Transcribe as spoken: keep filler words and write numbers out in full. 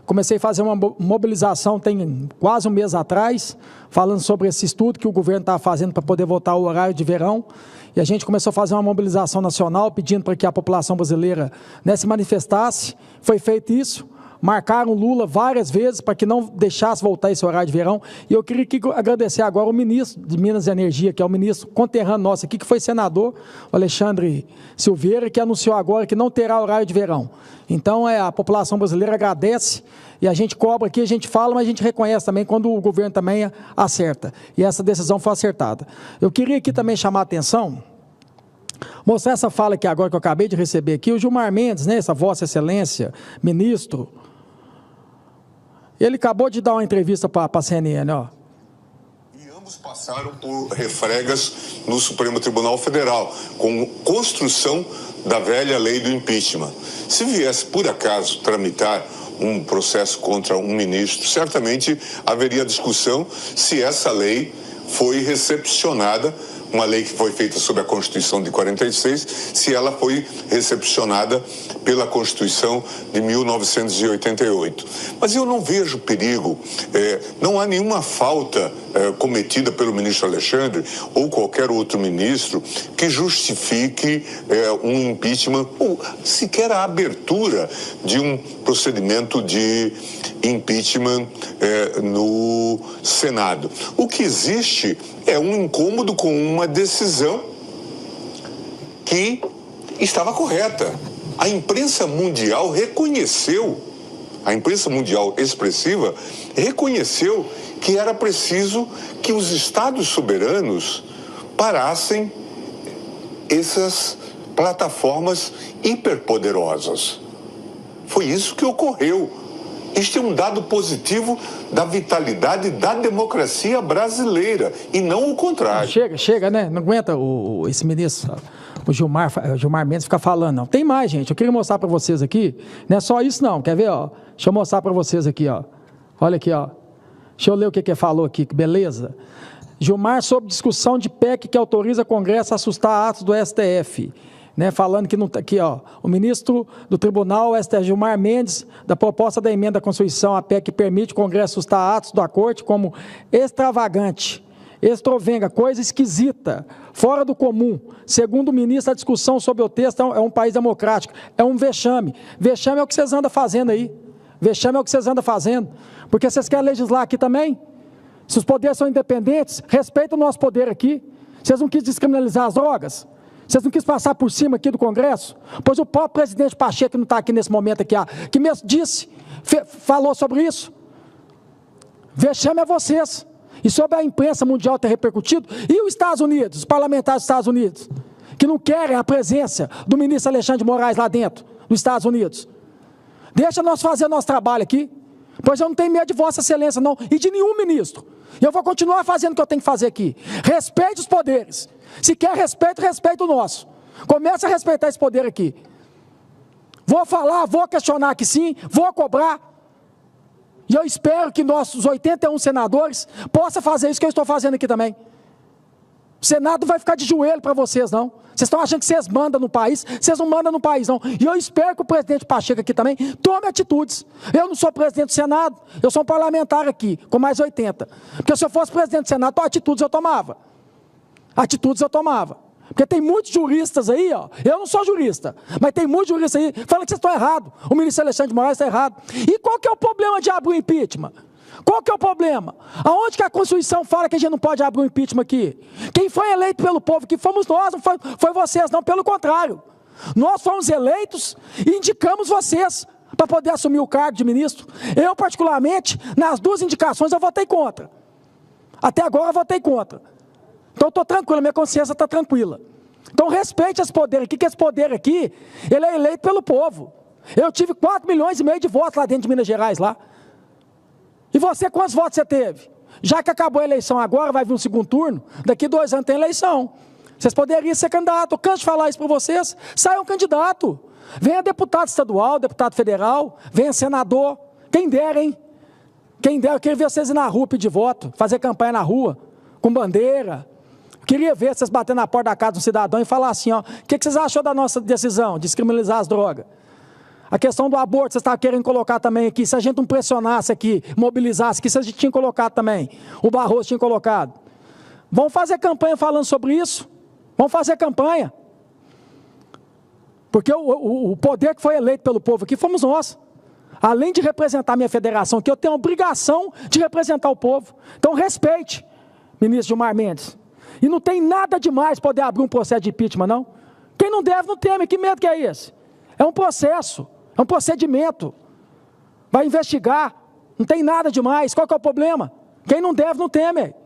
Comecei a fazer uma mobilização tem quase um mês atrás, falando sobre esse estudo que o governo estava fazendo para poder voltar ao horário de verão. E a gente começou a fazer uma mobilização nacional, pedindo para que a população brasileira, né, se manifestasse. Foi feito isso. Marcaram Lula várias vezes para que não deixasse voltar esse horário de verão. E eu queria que, agradecer agora o ministro de Minas e Energia, que é o ministro conterrâneo nosso aqui, que foi senador, o Alexandre Silveira, que anunciou agora que não terá horário de verão. Então, é, a população brasileira agradece, e a gente cobra aqui, a gente fala, mas a gente reconhece também quando o governo também acerta. E essa decisão foi acertada. Eu queria aqui também chamar a atenção, mostrar essa fala aqui agora que eu acabei de receber aqui, o Gilmar Mendes, né, essa Vossa Excelência, ministro, ele acabou de dar uma entrevista para a C N N, ó. E ambos passaram por refregas no Supremo Tribunal Federal, com construção da velha lei do impeachment. Se viesse, por acaso, tramitar um processo contra um ministro, certamente haveria discussão se essa lei foi recepcionada, uma lei que foi feita sob a Constituição de quarenta e seis, se ela foi recepcionada pela Constituição de mil novecentos e oitenta e oito. Mas eu não vejo perigo, é, não há nenhuma falta é, cometida pelo ministro Alexandre ou qualquer outro ministro que justifique é, um impeachment ou sequer a abertura de um procedimento de impeachment é, no Senado. O que existe é um incômodo com uma decisão que estava correta. A imprensa mundial reconheceu, a imprensa mundial expressiva reconheceu que era preciso que os estados soberanos parassem essas plataformas hiperpoderosas. Foi isso que ocorreu. Este é um dado positivo da vitalidade da democracia brasileira, e não o contrário. Chega, chega, né? Não aguenta o, esse ministro, o Gilmar, o Gilmar Mendes, ficar falando, não. Tem mais, gente. Eu queria mostrar para vocês aqui. Não é só isso, não. Quer ver, ó? Deixa eu mostrar para vocês aqui, ó. Olha aqui, ó. Deixa eu ler o que que falou aqui, que beleza. Gilmar sobre discussão de P E C que autoriza Congresso a assustar atos do S T F. Né, falando que, não, aqui, ó, o ministro do Tribunal, S T F, Gilmar Mendes, da proposta da emenda à Constituição, a P E C que permite o Congresso assustar atos da Corte como extravagante, extrovenga, coisa esquisita, fora do comum. Segundo o ministro, a discussão sobre o texto é um, é um país democrático, é um vexame. Vexame é o que vocês andam fazendo aí, vexame é o que vocês andam fazendo, porque vocês querem legislar aqui também? Se os poderes são independentes, respeita o nosso poder aqui. Vocês não quis descriminalizar as drogas? Vocês não quis passar por cima aqui do Congresso? Pois o próprio presidente Pacheco, que não está aqui nesse momento aqui, que mesmo disse, falou sobre isso. Vexame é vocês. E sobre a imprensa mundial ter repercutido, e os Estados Unidos, os parlamentares dos Estados Unidos, que não querem a presença do ministro Alexandre de Moraes lá dentro, dos Estados Unidos. Deixa nós fazer nosso trabalho aqui, pois eu não tenho medo de Vossa Excelência, não, e de nenhum ministro. E eu vou continuar fazendo o que eu tenho que fazer aqui. Respeite os poderes. Se quer respeito, respeita o nosso. Comece a respeitar esse poder aqui. Vou falar, vou questionar aqui sim, vou cobrar. E eu espero que nossos oitenta e um senadores possam fazer isso que eu estou fazendo aqui também. O Senado não vai ficar de joelho para vocês, não. Vocês estão achando que vocês mandam no país, vocês não mandam no país, não. E eu espero que o presidente Pacheco aqui também tome atitudes. Eu não sou presidente do Senado, eu sou um parlamentar aqui, com mais oitenta. Porque se eu fosse presidente do Senado, então atitudes eu tomava. Atitudes eu tomava. Porque tem muitos juristas aí, ó. Eu não sou jurista, mas tem muitos juristas aí falando que vocês estão errados. O ministro Alexandre de Moraes está errado. E qual que é o problema de abrir o impeachment? Qual que é o problema? Aonde que a Constituição fala que a gente não pode abrir um impeachment aqui? Quem foi eleito pelo povo aqui fomos nós, não foi, foi vocês, não, pelo contrário. Nós fomos eleitos e indicamos vocês para poder assumir o cargo de ministro. Eu, particularmente, nas duas indicações eu votei contra. Até agora eu votei contra. Então eu estou tranquilo, minha consciência está tranquila. Então respeite esse poder aqui, que esse poder aqui, ele é eleito pelo povo. Eu tive quatro milhões e meio de votos lá dentro de Minas Gerais, lá. E você, quantos votos você teve? Já que acabou a eleição agora, vai vir um segundo turno, daqui dois anos tem eleição. Vocês poderiam ser candidato, eu canso de falar isso para vocês, saiam candidato. Venha deputado estadual, deputado federal, venha senador, quem der, hein? Quem der, eu queria ver vocês ir na rua pedir voto, fazer campanha na rua, com bandeira. Eu queria ver vocês batendo na porta da casa do cidadão e falar assim, ó, o que, que vocês achou da nossa decisão de descriminalizar as drogas? A questão do aborto, vocês estavam querendo colocar também aqui. Se a gente não pressionasse aqui, mobilizasse aqui, vocês tinham colocado também. O Barroso tinha colocado. Vamos fazer campanha falando sobre isso. Vamos fazer campanha. Porque o, o, o poder que foi eleito pelo povo aqui fomos nós. Além de representar a minha federação aqui, eu tenho a obrigação de representar o povo. Então respeite, ministro Gilmar Mendes. E não tem nada demais poder abrir um processo de impeachment, não. Quem não deve, não teme. Que medo que é esse? É um processo, é um procedimento. Vai investigar, não tem nada demais. Qual que é o problema? Quem não deve, não teme.